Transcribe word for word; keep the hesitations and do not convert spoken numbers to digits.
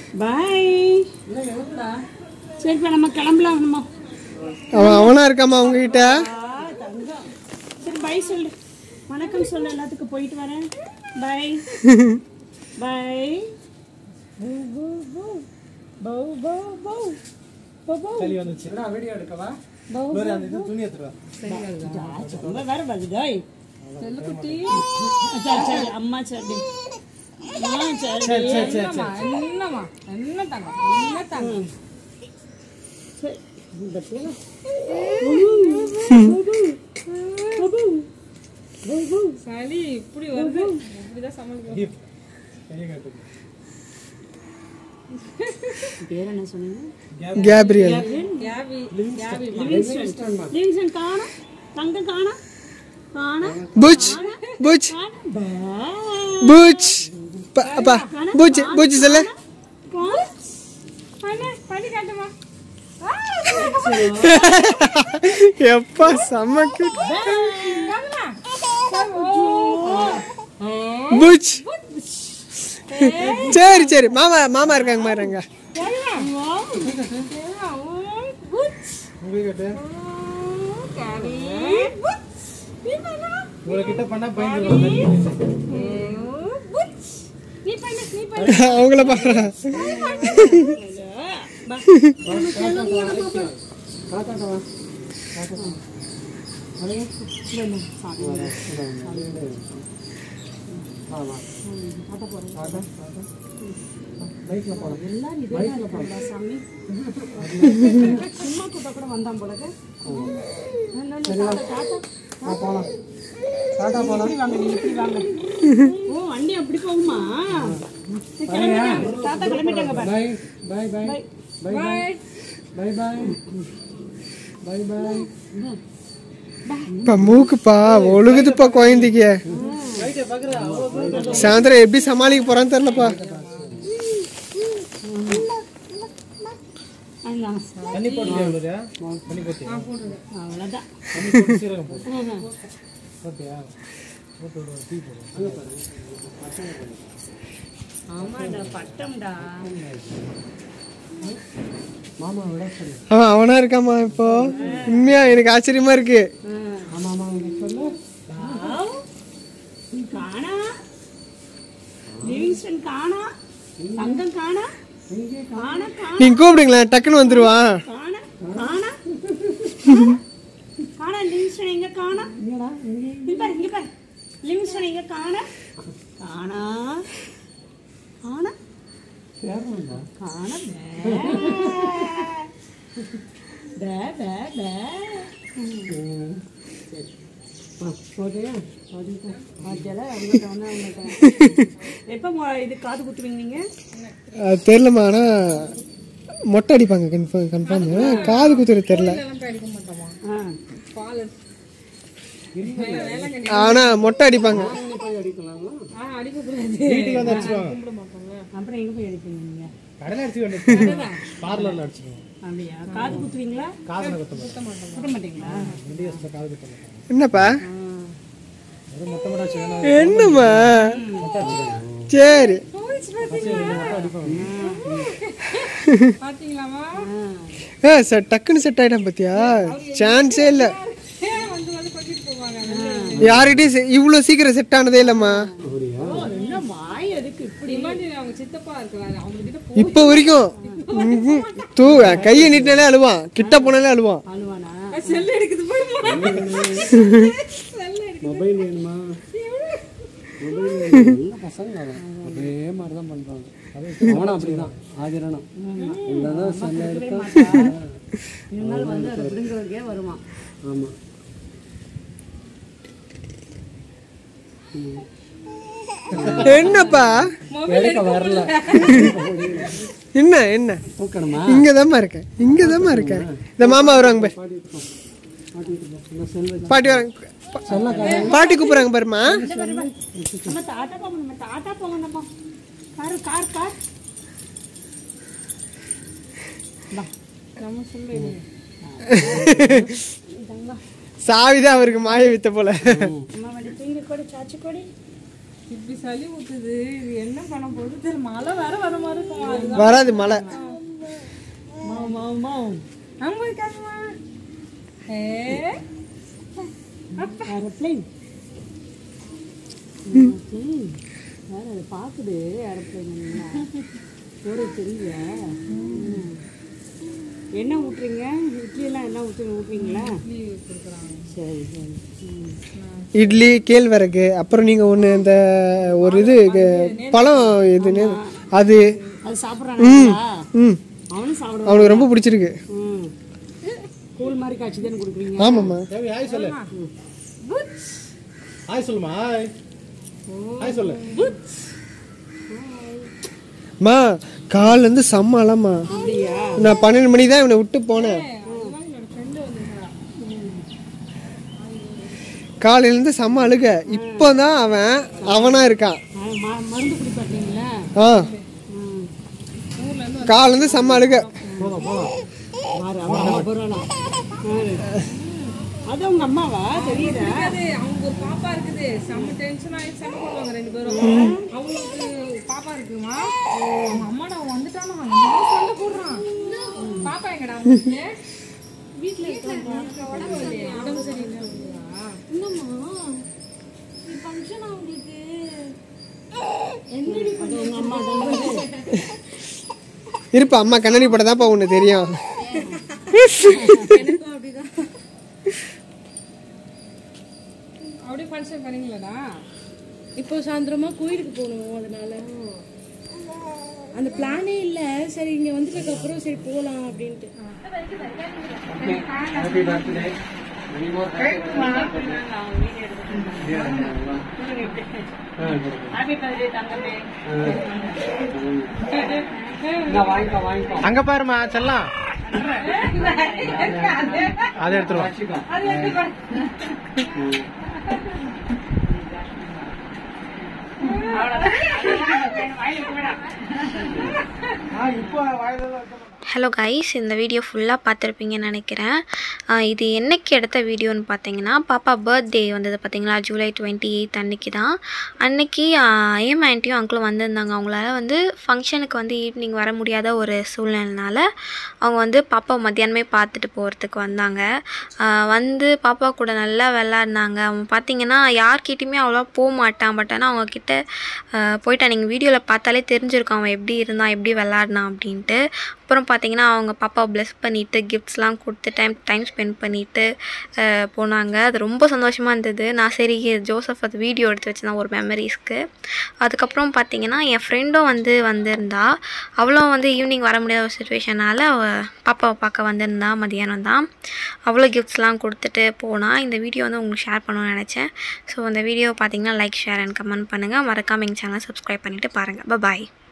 பாய். சரிப்பா நம்ம கிளம்பலாம். நம்ம அவன் அவனா இருக்காமா உங்ககிட்ட? சரி பாய் சொல்லு, வணக்கம் சொல்லு எல்லாத்துக்கும். போயிட்டு வரேன். Bye bye. வீடியோ எடுக்கவா? வேற வருது அம்மா. சரி சளி இப்படி வருது. இப்படிதான் சமாளிக்கணும். பேர் என்ன சொன்னீங்க? கேப்ரியல். லிவிங்ஸ்டன் காணா, தங்க காணா, காணா. புச் புச் புச் அப்பா புச் புச் சொல்லு. எப்பா சமக்கு புச். சரி சரி மாமா மாமா இருக்காங்க மாறாங்க. அவங்கள பாக்குறா. சும்மா கூட்ட கூட வந்தான் போல. ஓ வண்டி அப்படி போகுமா? தாத்தா கிளம்பிட்டாங்க. பாய் பாய் பாய் பாய் பாய் பாய் பாய். பா மூக்குப்பா ஒழுகுதுப்பா குழந்தைக்கு. சாயந்தரம் எப்படி சமாளிக்க போறான்னு தெரியலப்பா. அவன் அவனா இருக்காமா இப்போ? உண்மையா எனக்கு ஆச்சரியமா இருக்கு. காணா, லிவிங்ஸ்டன் காணா, தங்கம் காணா, காணா காணா. நீங்க கூப்பிடுங்களேன் டக்குன்னு வந்துருவான். காணா காணா காணா. லிவிங்ஸ்டன் எங்க காணா? இங்க பாரு, இங்க பாரு. லிவிங்ஸ்டன் எங்க காணா? காணா காணா காணா. பே பே பே. எப்ப இது காது குத்துவீங்க நீங்க? தெரியலமா, ஆனா மொட்டை அடிப்பாங்க கன்ஃபார்ம் கன்ஃபார்ம். காது குத்துறது தெரியல, ஆனா மொட்டை அடிப்பாங்க. அப்புறம் எங்க போய் அடிப்பீங்க நீங்க? கடலை அடிச்சு பார்லர்ல அடிச்சுக்கோங்க. அப்படியா? காது குத்துவீங்களா? காது குத்த மாட்டீங்களா? என்னப்பா என்னம்மா? சரி சார் டக்குன்னு செட் ஆயிட்டான் பாத்தியா? சான்ஸே இல்ல. யார்கிட்டயும் இவ்வளவு சீக்கிரம் செட் ஆனதே இல்லம்மா. இப்ப வரைக்கும் தூ கையை நீட்டினாலே அழுவான், கிட்ட போனாலே அழுவான். மொபைல் வேணுமா? பசங்க அதே மாதிரிதான் பண்றாங்க. அவனும் அப்படிதான் ஆஜரானும் செல்ல இருக்கா. வருவான். ஆமா என்னப்பா வரல. என்ன என்ன இங்கதாம்மா இருக்கேன், இங்கதாம்மா இருக்கேன். இந்த மாமா வருவாங்க பாரு, பாட்டி வராங்க, பாட்டி கூப்பிடுறாங்க பாருமா. சாவிதான் அவருக்கு மாய வித்த போல. இப்படி சளி ஊத்துது இது என்ன பண்ண போகுது தெரியல மழை வேற வர மாதிரி இருக்கும் அதுதான் வராது மழை. அம்மா காசுமா ஏ ஏரோப்ளேன் வேற அதை பார்க்குது ஏரோப்ளேன் ஒரு தெரியல. என்ன ஊட்டுறீங்க? இட்லியெல்லாம் என்ன ஊற்று ஊட்டுவீங்களா? சரி சரி. இட்லி கேழ்வரகு அப்புறம் நீங்கள் ஒன்று இந்த ஒரு இது பழம் இதுன்னு அது அது சாப்பிட்றாங்களா? ம் அவனும் சாப்பிடுவான். அவனுக்கு ரொம்ப பிடிச்சிருக்கு. ம் கூழ் மாதிரி காய்ச்சி தானே கொடுக்குறீங்க? ஆமாம்மா. ஹாய் சொல்லு. ஹாய் சொல்லுமா. ஹாய் ஹாய் சொல்லு. மா காலேருந்து செம்ம அலம்மா. நான் பன்னெண்டு மணி தான் இவனை விட்டு போனேன். காலையிலேருந்து செம்ம அழுக. இப்போதான் அவன் அவனா இருக்கான். மருந்து குடிப்பாட்டீங்களா? ஆ காலேருந்து செம்ம அழுக. அது அவங்க அம்மாவா தெரியல. அவங்க ஒரு பாப்பா இருக்குது செம்ம டென்ஷன் ஆகி சண்டை போடுவாங்க ரெண்டு பேரும். அவங்களுக்கு பாப்பா இருக்குமா அவங்க அம்மா நான் வந்துட்டானா சண்டை போடுறான். பாப்பா எங்கடா உங்களுக்கு? வீட்டுல இருக்காங்க. உடம்பு இல்லையா? உடம்பு சரியில்லை. என்னம்மா ஃபங்க்ஷன் அவங்களுக்கு என்னடி உங்க அம்மா இருப்பா அம்மா கண்ணாடி படம் தான்ப்பா ஒன்று தெரியும். எனக்கும் அப்படிதான். அப்படியே ஃபங்க்ஷன் பண்ணீங்களாடா? இப்போ சாயந்தரமா கோயிலுக்கு போகணும். அதனால அந்த பிளானே இல்லை. சரி இங்கே வந்துட்டதுக்கு அப்புறம் சரி போகலாம் அப்படின்ட்டு. Happy birthday. many more happy birthday. Happy birthday தங்கமே. நான் வாங்கிக்கோ வாங்கிக்கோ. அங்க பாருமா செல்லாம் அதை எடுத்துருவோம். இப்போ வாயில ஹலோ கைஸ், இந்த வீடியோ ஃபுல்லாக பார்த்துருப்பீங்கன்னு நினைக்கிறேன். இது என்னைக்கு எடுத்த வீடியோன்னு பார்த்தீங்கன்னா பாப்பா பர்த்டே வந்தது பார்த்தீங்களா, ஜூலை டுவெண்ட்டி எயித் அன்றைக்கி தான். அன்றைக்கி ஏம் ஆண்டியும் அங்கிளும் வந்திருந்தாங்க. அவங்களால வந்து ஃபங்க்ஷனுக்கு வந்து ஈவினிங் வர முடியாத ஒரு சூழ்நிலைனால அவங்க வந்து பாப்பா மத்தியானமே பார்த்துட்டு போகிறதுக்கு வந்தாங்க. வந்து பாப்பா கூட நல்லா விளாட்னாங்க. அவங்க பார்த்தீங்கன்னா யார்கிட்டையுமே அவ்வளோ போக மாட்டான். பட் ஆனால் அவங்கக்கிட்ட போயிட்டான். நீங்கள் வீடியோவில் பார்த்தாலே தெரிஞ்சிருக்கும் அவன் எப்படி இருந்தான், எப்படி விளாட்னான் அப்படின்ட்டு. அப்புறம் பார்த்தீங்கன்னா அவங்க பாப்பாவை ப்ளஸ் பண்ணிவிட்டு கிஃப்ட்ஸ்லாம் கொடுத்து டைம் டைம் ஸ்பெண்ட் பண்ணிவிட்டு போனாங்க. அது ரொம்ப சந்தோஷமாக இருந்தது. நான் சரி ஜோசப் அது வீடியோ எடுத்து வச்சுருந்தேன் ஒரு மெமரிஸ்க்கு. அதுக்கப்புறம் பார்த்தீங்கன்னா என் ஃப்ரெண்டும் வந்து வந்திருந்தா. அவளும் வந்து ஈவினிங் வர முடியாத ஒரு சுச்சுவேஷனால் அவள் பாப்பாவை பார்க்க வந்திருந்தா. மதியானம் தான் அவ்வளோ கிஃப்ட்ஸ்லாம் கொடுத்துட்டு போனால். இந்த வீடியோ வந்து உங்களுக்கு ஷேர் பண்ணணும்னு நினச்சேன். ஸோ அந்த வீடியோ பார்த்தீங்கன்னா லைக், ஷேர் அண்ட் கமெண்ட் பண்ணுங்கள். மறக்காமல் எங்கள் சேனலை சப்ஸ்கிரைப் பண்ணிவிட்டு பாருங்கள். பாய்.